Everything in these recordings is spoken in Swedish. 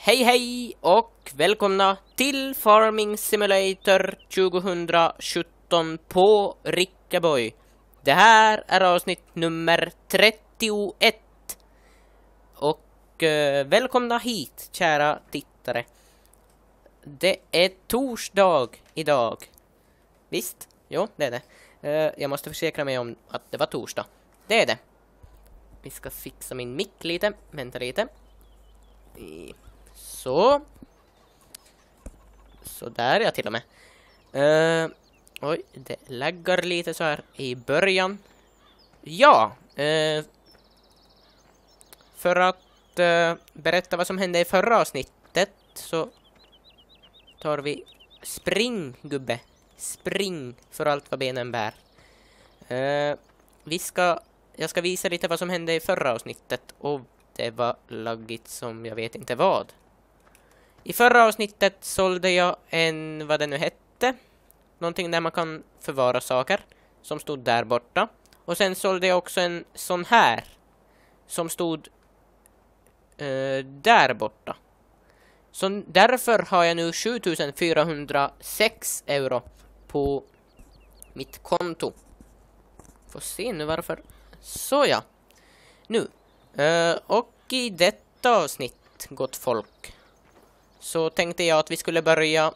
Hej hej och välkomna till Farming Simulator 2017 på Rickaboy. Det här är avsnitt nummer 31. Och välkomna hit, kära tittare. Det är torsdag idag. Visst? Jo, det är det. Jag måste försäkra mig om att det var torsdag. Det är det. Vi ska fixa min mick lite. Vänta lite. Så där är jag till och med. Oj, det laggar lite så här i början. Ja, för att berätta vad som hände i förra avsnittet så tar vi spring, gubbe. Spring för allt vad benen bär. Jag ska visa lite vad som hände i förra avsnittet. Och det var laggigt som jag vet inte vad. I förra avsnittet sålde jag en, vad det nu hette. Någonting där man kan förvara saker. Som stod där borta. Och sen sålde jag också en sån här. Som stod där borta. Så därför har jag nu 7406 euro på mitt konto. Får se nu varför. Så ja. Nu. Och i detta avsnitt, gott folk, så tänkte jag att vi skulle börja...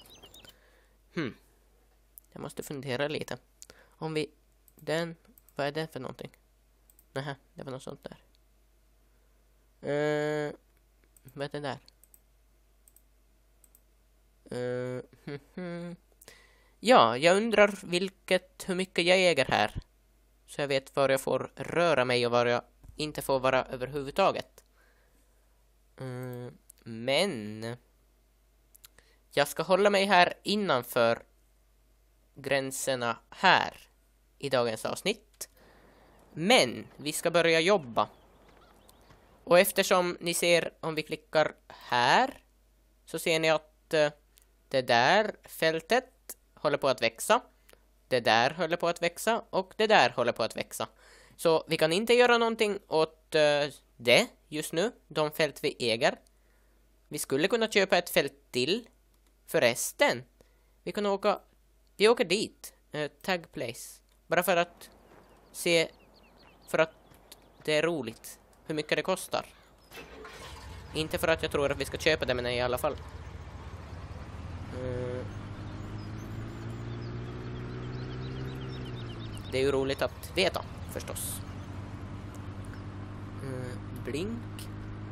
Jag måste fundera lite. Om vi... Vad är det för någonting? Nähä, det var något sånt där. Vad är det där? Ja, jag undrar hur mycket jag äger här. Så jag vet var jag får röra mig och var jag inte får vara överhuvudtaget. Men jag ska hålla mig här innanför gränserna här i dagens avsnitt. Men vi ska börja jobba. Och eftersom ni ser, om vi klickar här, så ser ni att det där fältet håller på att växa. Det där håller på att växa och det där håller på att växa. Så vi kan inte göra någonting åt det just nu, de fält vi äger. Vi skulle kunna köpa ett fält till. Förresten, vi åker dit. Tag place. Bara för att se, för att det är roligt hur mycket det kostar. Inte för att jag tror att vi ska köpa det, men i alla fall. Det är ju roligt att veta, förstås. Blink.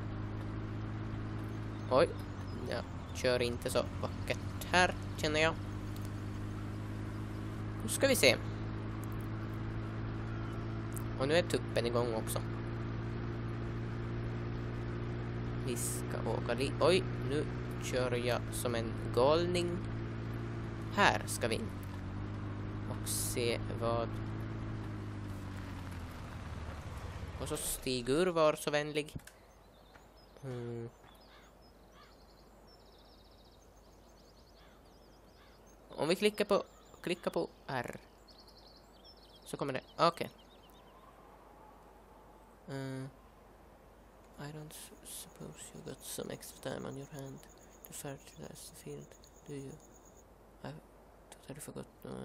Oj, jag kör inte så vackert här, känner jag. Nu ska vi se. Och nu är tuppen igång också. Vi ska åka dit. Oj, nu kör jag som en galning. Här ska vi in. Och se vad... Och så Stigur var så vänlig. Om vi klickar på R, så kommer det. Okej. I don't suppose you got some extra time on your hand to fertilize the field, do you? I totally forgot.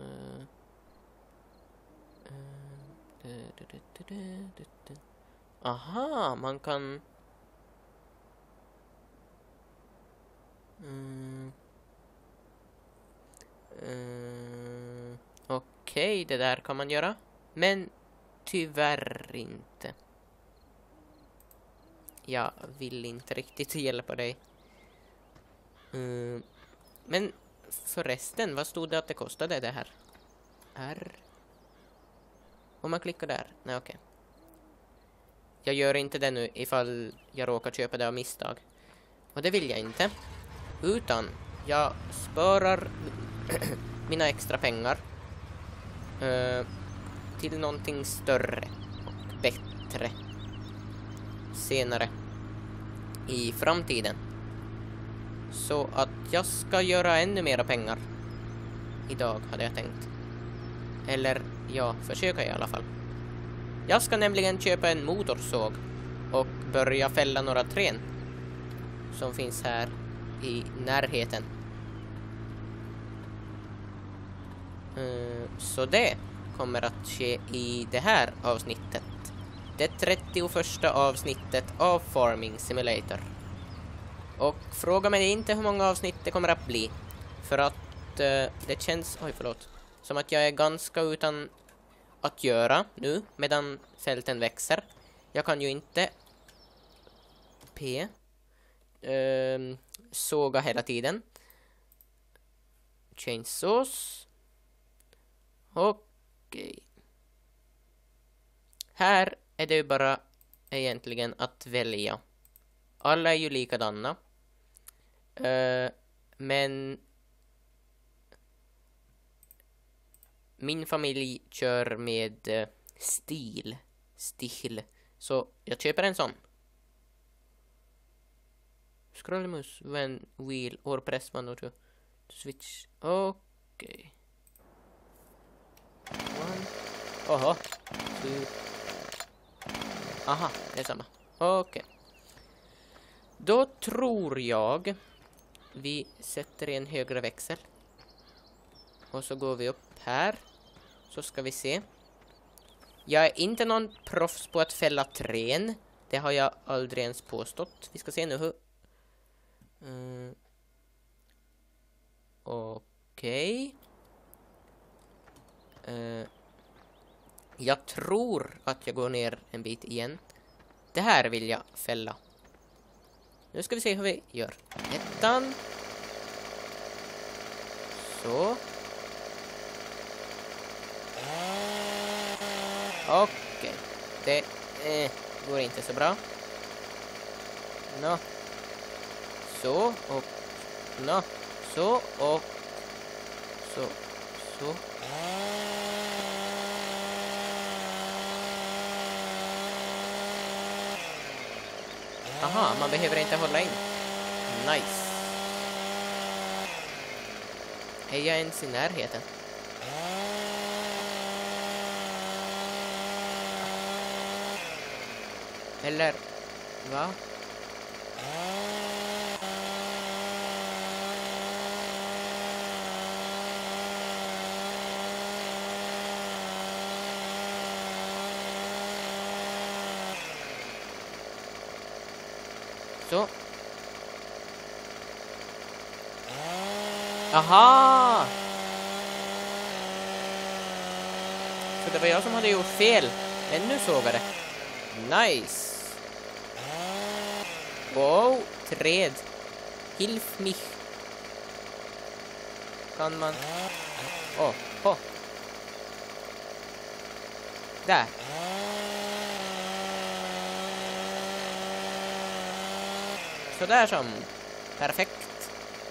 Aha, man kan... Okej, det där kan man göra. Men tyvärr inte. Jag vill inte riktigt hjälpa dig. Men förresten, vad stod det att det kostade det här? R. Om man klickar där. Nej, okej. Jag gör inte det nu ifall jag råkar köpa det av misstag. Och det vill jag inte. Utan jag sparar mina extra pengar till någonting större och bättre senare i framtiden. Så att jag ska göra ännu mera pengar idag, hade jag tänkt. Eller ja, försöka i alla fall. Jag ska nämligen köpa en motorsåg och börja fälla några träd. som finns här i närheten. Så det kommer att ske i det här avsnittet. Det 31:a avsnittet av Farming Simulator. Och fråga mig inte hur många avsnitt det kommer att bli. För att det känns som att jag är ganska utan att göra nu medan fälten växer. Jag kan ju inte såga hela tiden. Chainsaws. Okej. Här är det ju bara egentligen att välja. Alla är ju likadana. Men min familj kör med stil. Så jag köper en sån. Scrollmus when wheel or press one to switch. Okej. Oho. Aha, det är samma. Okej. Då tror jag vi sätter i en högre växel. Och så går vi upp här. Så ska vi se. Jag är inte någon proffs på att fälla trän. Det har jag aldrig ens påstått. Vi ska se nu hur... Okej. Jag tror att jag går ner en bit igen. Det här vill jag fälla. Nu ska vi se hur vi gör. Ettan. Så. Okej. Det går inte så bra. Nå. Så och nå. Så och så. Så. Aha, man behöver inte hålla in. Nice. Är jag ens i närheten? Eller, va? Så. Aha! Så det var jag som hade gjort fel. Men nu såg jag det. Nice. Wow, träd. Hilf mich. Kan man... Åh. Där. Så där som. Perfekt.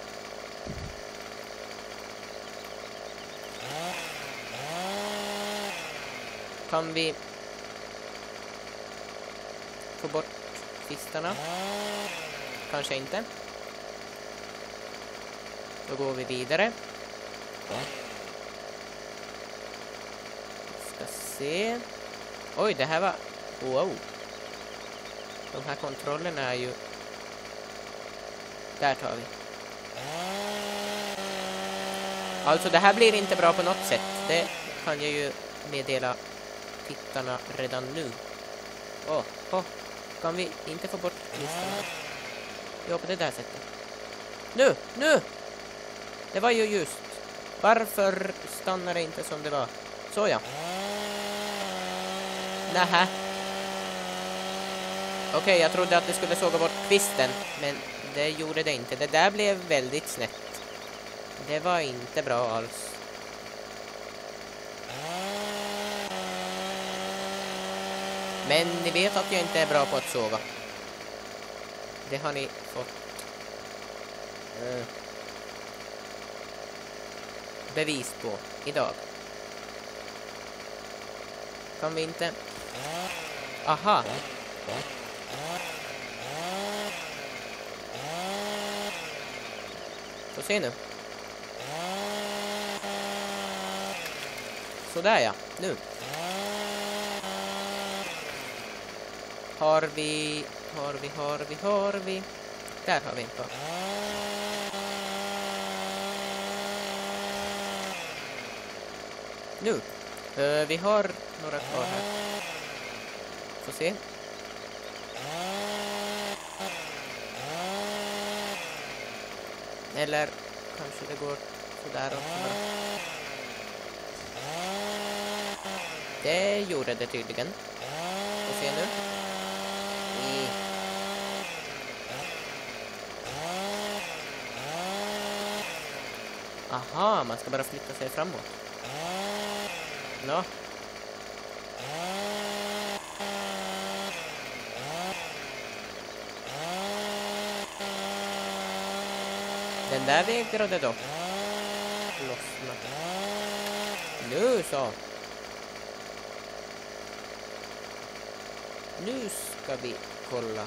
Kan vi få bort fistarna? Kanske inte. Då går vi vidare. Ska se. Oj, det här var... Wow. De här kontrollerna är ju... Där tar vi. Alltså det här blir inte bra på något sätt. Det kan jag ju meddela tittarna redan nu. Kan vi inte få bort listorna? Jo, på det där sättet. Nu! Det var ju just. Varför stannar det inte som det var? Så ja. Nähä. Okej, jag trodde att det skulle såga bort kvisten. Men det gjorde det inte. Det där blev väldigt snett. Det var inte bra alls. Men ni vet att jag inte är bra på att såga. Det har ni fått bevis på idag. Kan vi inte... Aha. Så se nu. Så där ja, nu. Har vi. Där har vi en kvar. Nu. Vi har några kvar här. Får se. Eller kanske det går sådär också bara. Det gjorde det tydligen. Får se nu. Aha, man ska bara flytta sig framåt. Nå. Den där vägrade då. Lossna. Nu så. Nu ska vi kolla.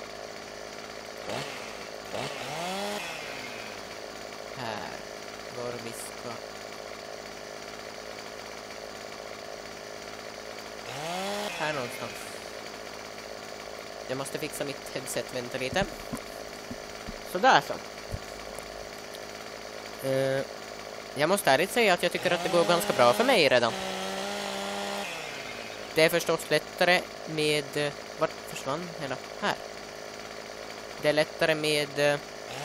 Här. Var vi ska. Här någonstans. Jag måste fixa mitt headset, vänta lite. Sådär så. Jag måste ärligt säga att jag tycker att det går ganska bra för mig redan. Det är förstås lättare med... Vart försvann hela? Här. Det är lättare med...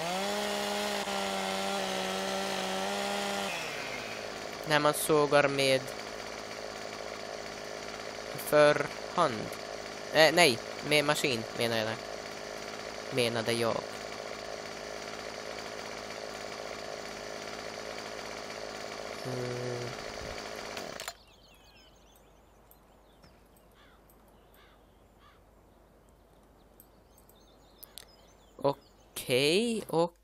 när man sågar med... för hand. Nej, med maskin menade jag. Okej, och...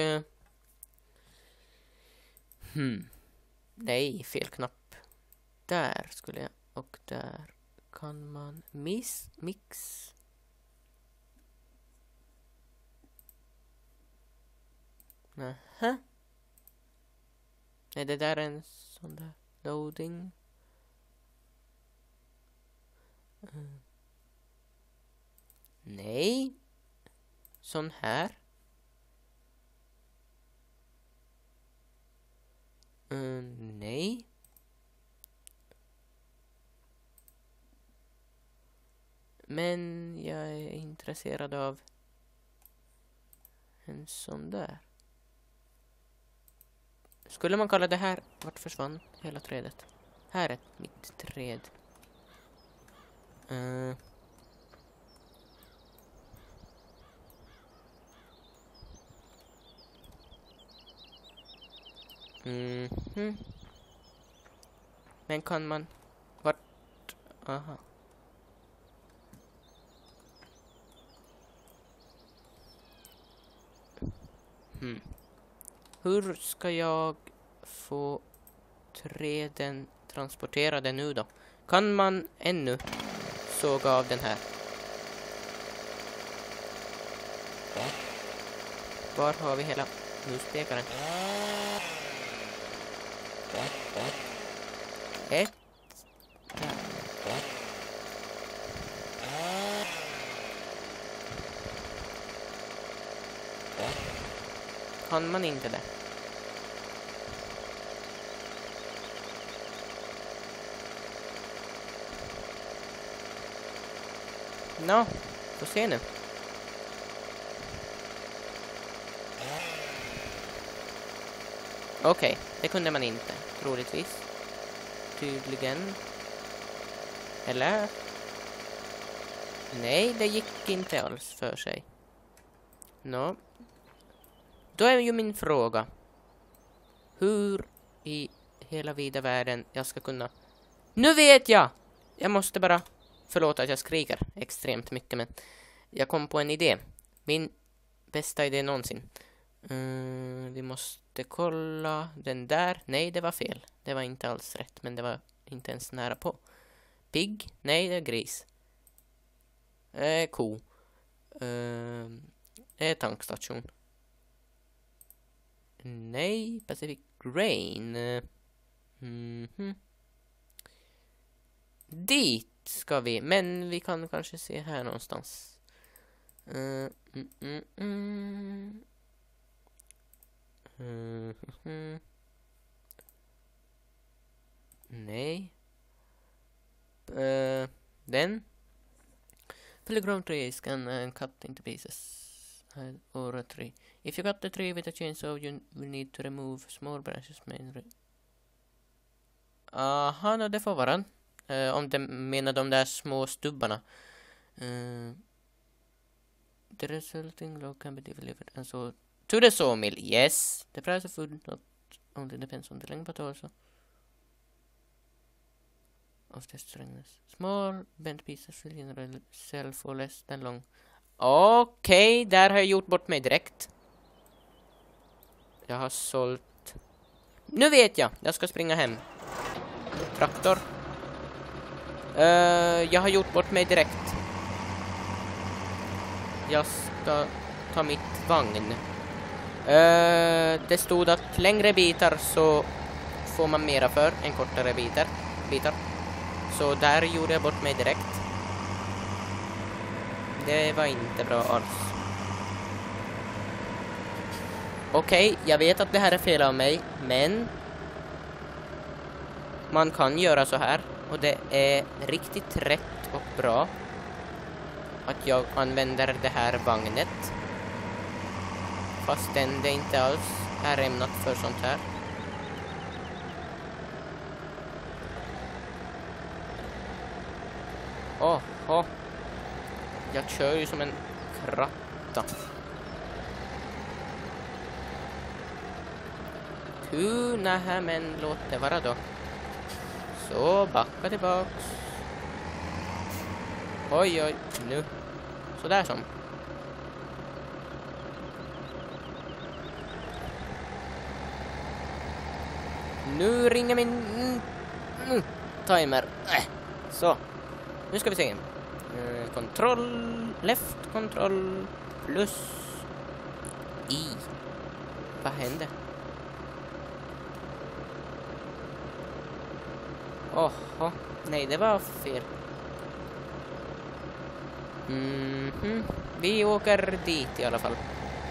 Nej, fel knapp. Där skulle jag... Och där kan man mix. Nähä. Nej, det där är en sån där loading. Nej. Sån här. Nej. Men jag är intresserad av en sån där. Skulle man kalla det här... Vart försvann hela trädet? Här är mitt träd. Men kan man... Vart... Aha. Hur ska jag få träden transporterade nu då? Kan man ännu såga av den här? Var har vi hela muspekaren? Ett. Kan man inte det? Nå, får se nu. Okej, det kunde man inte, troligtvis. Tydligen. Eller? Nej, det gick inte alls för sig. Nå. Då är ju min fråga. Hur i hela vida världen jag ska kunna... Nu vet jag! Jag måste bara... Förlåt att jag skriker extremt mycket, men jag kom på en idé. Min bästa idé någonsin. Vi måste kolla den där. Nej, det var fel. Det var inte alls rätt, men det var inte ens nära på. Pigg? Nej, det är gris. Ko. Tankstation. Nej, Pacific Grain. Dit ska vi, men vi kan kanske se här någonstans. Mm, mm, mm, mm. Nej. Den. Fill a ground tree, scan and cut into pieces. Or a tree. If you cut the tree with a chainsaw, you will need to remove small branches. Aha, no, det får vara. Om de menar de där små stubbarna. The resulting log can be delivered and so to the sawmill. Yes, the price of food not only depends on the length but also of the stringness. Small bent pieces will generally sell for less than long. Okej, där har jag gjort bort mig direkt. Jag har sålt. Nu vet jag ska springa hem. Traktor. Jag har gjort bort mig direkt. Jag ska ta mitt vagn. Det stod att längre bitar så får man mera för än kortare bitar. Så där gjorde jag bort mig direkt. Det var inte bra alls. Okej, jag vet att det här är fel av mig, men man kan göra så här. Och det är riktigt rätt och bra att jag använder det här vagnet. Fastän det inte alls är ämnat för sånt här. Åh. Jag kör ju som en kratta. Nähä, men låt det vara då. Så, backa tillbaks. Oj, nu. Så där som. Nu ringer min timer. Så. Nu ska vi se. Kontroll, left, kontroll, plus I. Vad hände? Nej, det var fel. Vi åker dit i alla fall.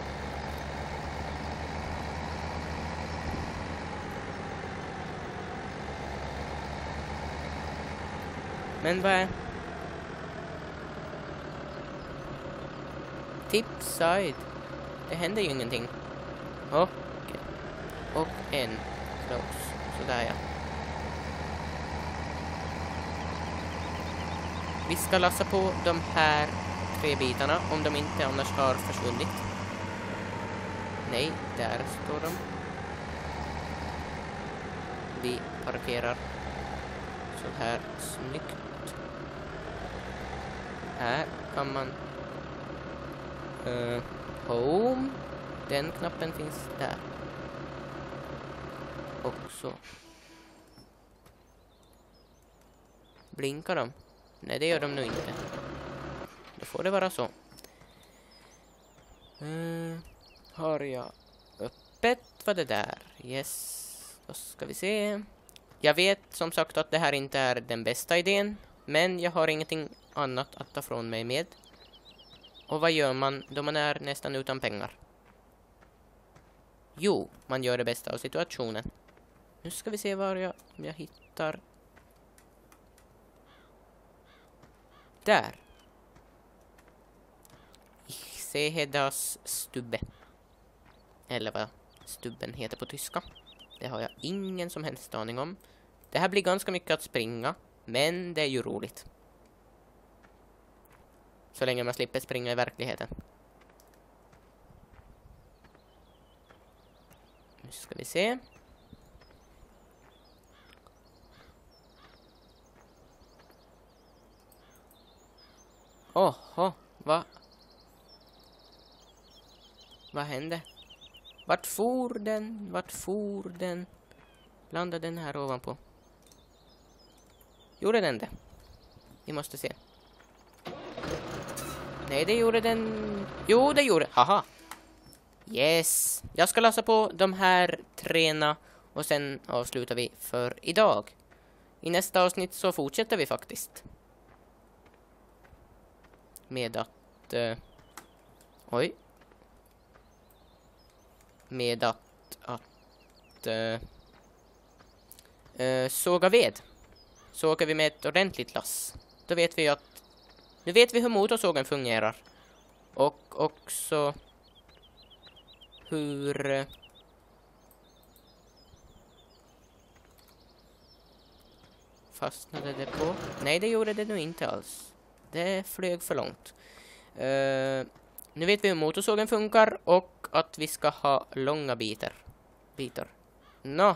Men vad är tipside? Det händer ju ingenting. Okej. Och en close. Sådär, ja. Vi ska lassa på de här 3 bitarna om de inte annars har försvunnit. Nej, där står de. Vi parkerar så här snyggt. Här kan man home. Den knappen finns där. Och så. Blinkar de? Nej, det gör de nog inte. Då får det vara så. Har jag öppet vad det där? Yes. Då ska vi se. Jag vet som sagt att det här inte är den bästa idén. Men jag har ingenting annat att ta från mig med. Och vad gör man då man är nästan utan pengar? Jo, man gör det bästa av situationen. Nu ska vi se var jag hittar. Där. Ich sehe das Stubbe. Eller vad stubben heter på tyska. Det har jag ingen som helst aning om. Det här blir ganska mycket att springa. Men det är ju roligt. Så länge man slipper springa i verkligheten. Nu ska vi se. Vad hände? Vart for den? Landade den här ovanpå? Gjorde den det? Vi måste se. Nej, det gjorde den. Jo, det gjorde. Haha. Yes. Jag ska läsa på de här 3 och sen avslutar vi för idag. I nästa avsnitt så fortsätter vi faktiskt. Med att Oj. Med att såga ved. Sågar vi med ett ordentligt lass. Då vet vi att... Nu vet vi hur motorsågen fungerar. Och också hur... Fastnade det på? Nej, det gjorde det nog inte alls. Det flög för långt. Nu vet vi hur motorsågen funkar och att vi ska ha långa bitar. Nå.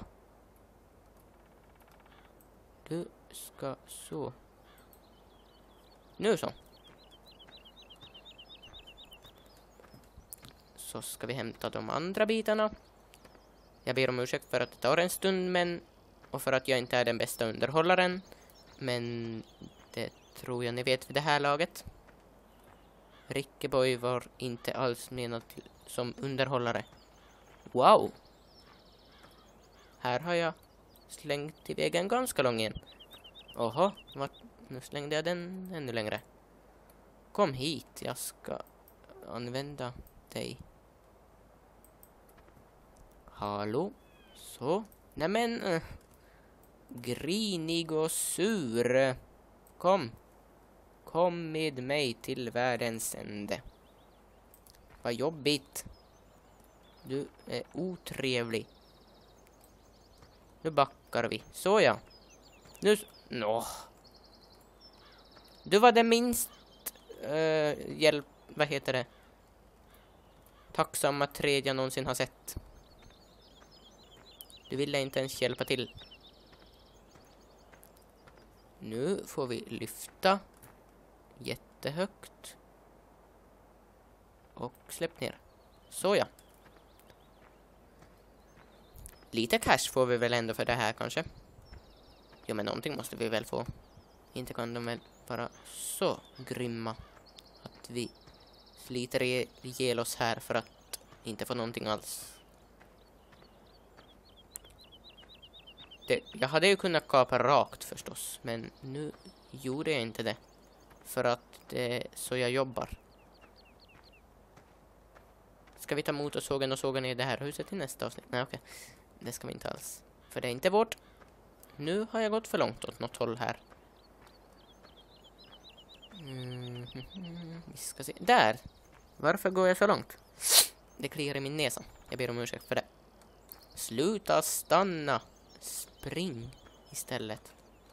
Du ska så. Nu så. Så ska vi hämta de andra bitarna. Jag ber om ursäkt för att det tar en stund, men... Och för att jag inte är den bästa underhållaren. Men det tror jag ni vet vid det här laget. Rickeboy var inte alls menad som underhållare. Wow! Här har jag slängt iväg en ganska lång igen. Oho, nu slängde jag den ännu längre. Kom hit, jag ska använda dig. Hallå? Så. Nämen, grinig och sur. Kom med mig till världens ände. Vad jobbigt. Du är otrevlig. Nu backar vi. Så ja. Nu... Du var den minst... Vad heter det? Tacksamma träd jag någonsin har sett. Du ville inte ens hjälpa till. Nu får vi lyfta jättehögt. Och släpp ner. Så ja. Lite cash får vi väl ändå för det här kanske. Jo, men någonting måste vi väl få. Inte kan de väl vara så grymma att vi sliter ihjäl oss här för att inte få någonting alls. Jag hade ju kunnat kapa rakt förstås, men nu gjorde jag inte det. För att det är så jag jobbar. Ska vi ta motorsågen och såga ner det här huset i nästa avsnitt? Nej, okej. Det ska vi inte alls. För det är inte vårt. Nu har jag gått för långt åt något håll här. Vi ska se. Där! Varför går jag så långt? Det kliar i min näsa. Jag ber om ursäkt för det. Sluta stanna. Spring istället.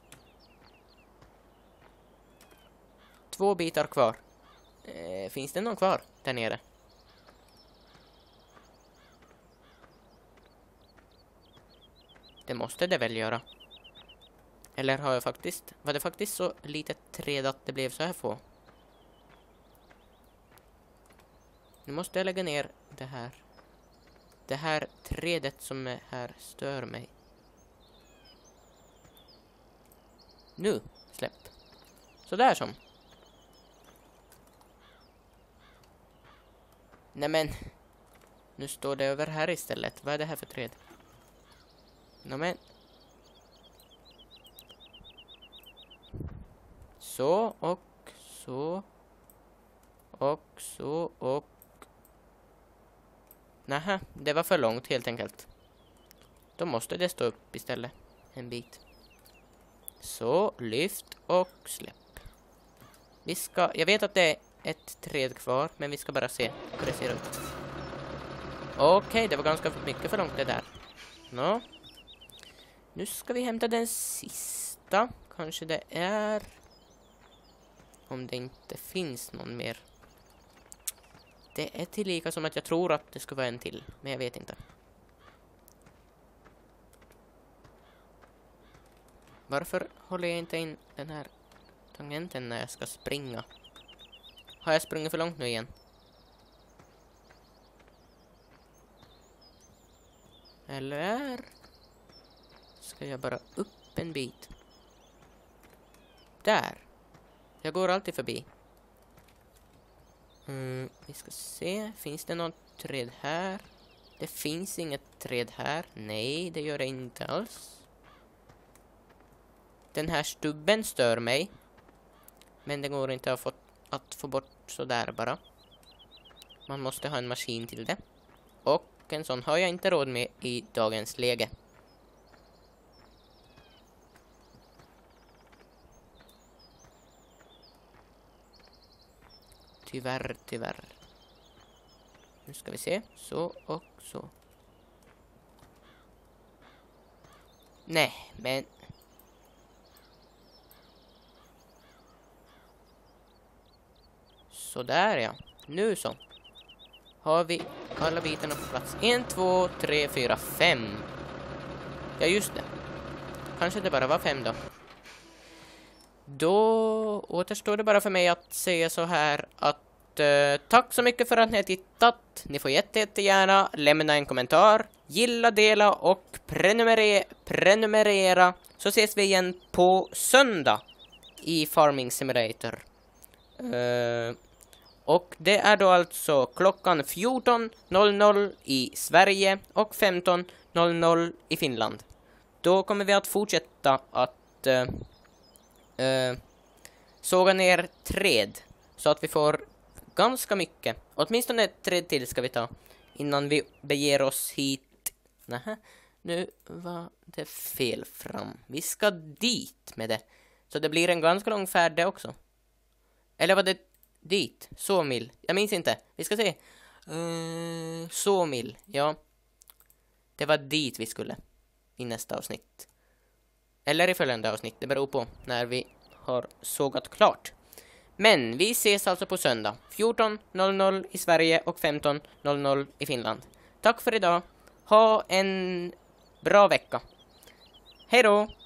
2 bitar kvar. Finns det någon kvar där nere? Det måste det väl göra. Eller har jag var det faktiskt så litet träd att det blev så här få? Nu måste jag lägga ner det här. Det här trädet som är här stör mig. Nu, släpp. Så där som. Nämen. Nu står det över här istället. Vad är det här för träd? Nämen. Så och så. Och så och... Nähä, det var för långt helt enkelt. Då måste det stå upp istället. En bit. Så, lyft och släpp. Jag vet att det är ett träd kvar, men vi ska bara se hur det ser ut. Okej, det var ganska mycket för långt det där. Nå. Nu ska vi hämta den sista. Kanske det är... Om det inte finns någon mer. Det är tillika som att jag tror att det ska vara en till, men jag vet inte. Varför håller jag inte in den här tangenten när jag ska springa? Har jag sprungit för långt nu igen? Eller ska jag bara upp en bit? Där. Jag går alltid förbi. Vi ska se. Finns det något träd här? Det finns inget träd här. Nej, det gör det inte alls. Den här stubben stör mig. Men det går inte att få bort så där bara. Man måste ha en maskin till det. Och en sån har jag inte råd med i dagens läge. Tyvärr. Nu ska vi se. Så och så. Nej, men... Så där ja. Nu så. Har vi alla bitarna på plats. 1, 2, 3, 4, 5. Ja, just det. Kanske det bara var 5 då. Då återstår det bara för mig att säga så här att tack så mycket för att ni har tittat. Ni får jättegärna lämna en kommentar, gilla, dela och prenumerera. Så ses vi igen på söndag i Farming Simulator. Och det är då alltså klockan 14:00 i Sverige och 15:00 i Finland. Då kommer vi att fortsätta att såga ner träd så att vi får ganska mycket. Åtminstone ett träd till ska vi ta innan vi beger oss hit. Nähä, nu var det fel fram. Vi ska dit med det. Så det blir en ganska lång färd det också. Eller var det dit? Såmil. Jag minns inte. Vi ska se. Såmil. Ja. Det var dit vi skulle. I nästa avsnitt. Eller i följande avsnitt. Det beror på när vi har sågat klart. Men vi ses alltså på söndag. 14:00 i Sverige och 15:00 i Finland. Tack för idag. Ha en bra vecka. Hej då!